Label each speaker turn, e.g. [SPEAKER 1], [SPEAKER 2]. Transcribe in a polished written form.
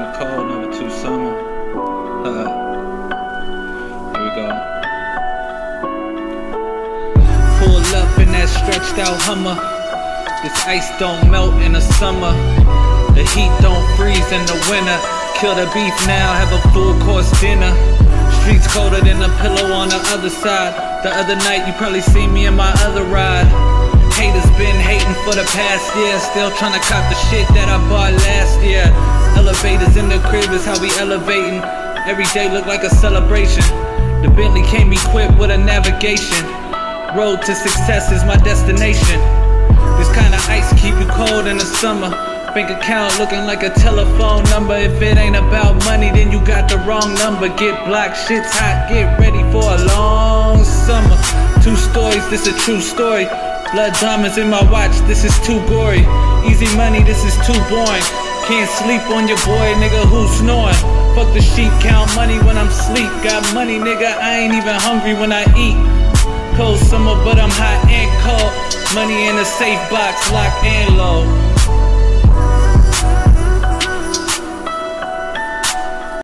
[SPEAKER 1] kinda cold, number 2 summer. Here we go. Pull up in that stretched out Hummer. This ice don't melt in the summer. The heat don't freeze in the winter. Kill the beef now, have a full course dinner. Streets colder than a pillow on the other side. The other night you probably seen me in my other ride. Haters been hating for the past year, still tryna cop the shit that I bought last year. Elevators in the crib is how we elevating. Every day look like a celebration. The Bentley came equipped with a navigation. Road to success is my destination. This kind of ice keep you cold in the summer. Bank account looking like a telephone number. If it ain't about money, then you got the wrong number. Get blocked, shit's hot, get ready for a long summer. 2 stories, this a true story. Blood diamonds in my watch, this is too gory. Easy money, this is too boring. Can't sleep on your boy, nigga, who's snoring? Fuck the sheep, count money when I'm sleep. Got money, nigga, I ain't even hungry when I eat. Cold summer, but I'm hot and cold. Money in a safe box, locked and low.